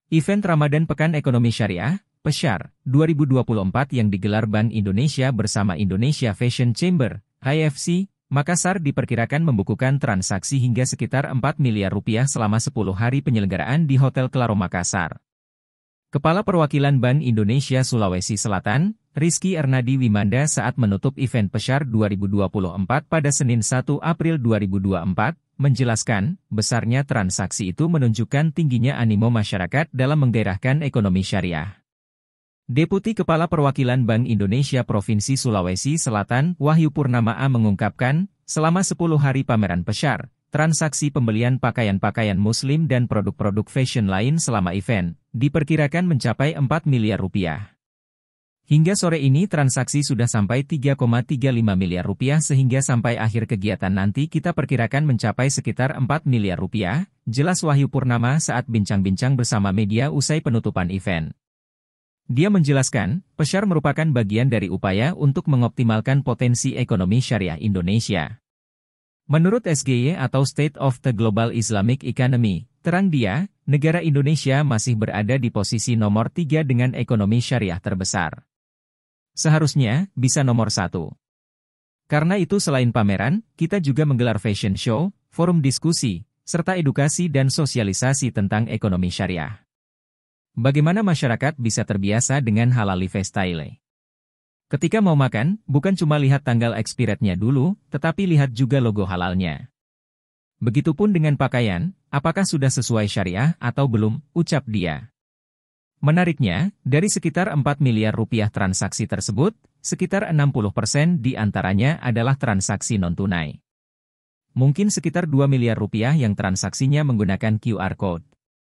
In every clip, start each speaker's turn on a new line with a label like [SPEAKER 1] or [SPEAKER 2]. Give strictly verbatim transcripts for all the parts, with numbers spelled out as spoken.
[SPEAKER 1] Event Ramadan Pekan Ekonomi Syariah, PESYAR, dua ribu dua puluh empat yang digelar Bank Indonesia bersama Indonesia Fashion Chamber, I F C, Makassar diperkirakan membukukan transaksi hingga sekitar empat miliar rupiah selama sepuluh hari penyelenggaraan di Hotel Claro Makassar. Kepala Perwakilan Bank Indonesia Sulawesi Selatan, Rizky Ernadi Wimanda saat menutup event PESYAR dua ribu dua puluh empat pada Senin satu April dua ribu dua puluh empat, menjelaskan, besarnya transaksi itu menunjukkan tingginya animo masyarakat dalam menggairahkan ekonomi syariah. Deputi Kepala Perwakilan Bank Indonesia Provinsi Sulawesi Selatan, Wahyu Purnamaa mengungkapkan, selama sepuluh hari pameran PESYAR, transaksi pembelian pakaian-pakaian muslim dan produk-produk fashion lain selama event, diperkirakan mencapai empat miliar rupiah. Hingga sore ini transaksi sudah sampai tiga koma tiga lima miliar rupiah sehingga sampai akhir kegiatan nanti kita perkirakan mencapai sekitar empat miliar rupiah, jelas Wahyu Purnama saat bincang-bincang bersama media usai penutupan event. Dia menjelaskan, PESYAR merupakan bagian dari upaya untuk mengoptimalkan potensi ekonomi syariah Indonesia. Menurut S G Y atau State of the Global Islamic Economy, terang dia, negara Indonesia masih berada di posisi nomor tiga dengan ekonomi syariah terbesar. Seharusnya, bisa nomor satu. Karena itu selain pameran, kita juga menggelar fashion show, forum diskusi, serta edukasi dan sosialisasi tentang ekonomi syariah. Bagaimana masyarakat bisa terbiasa dengan halal lifestyle? Ketika mau makan, bukan cuma lihat tanggal expirednya dulu, tetapi lihat juga logo halalnya. Begitupun dengan pakaian, apakah sudah sesuai syariah atau belum, ucap dia. Menariknya, dari sekitar empat miliar rupiah transaksi tersebut, sekitar enam puluh persen di antaranya adalah transaksi non-tunai. Mungkin sekitar dua miliar rupiah yang transaksinya menggunakan Q R Code.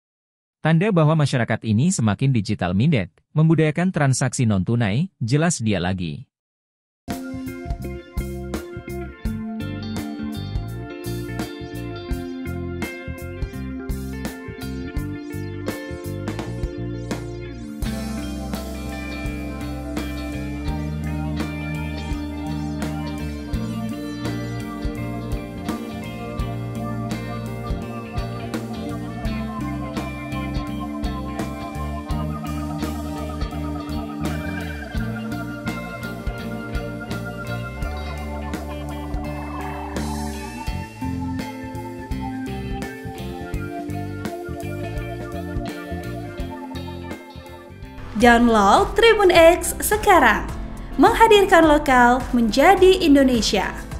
[SPEAKER 1] Tanda bahwa masyarakat ini semakin digital minded, membudayakan transaksi non-tunai, jelas dia lagi.
[SPEAKER 2] Download Tribun X sekarang, menghadirkan lokal menjadi Indonesia.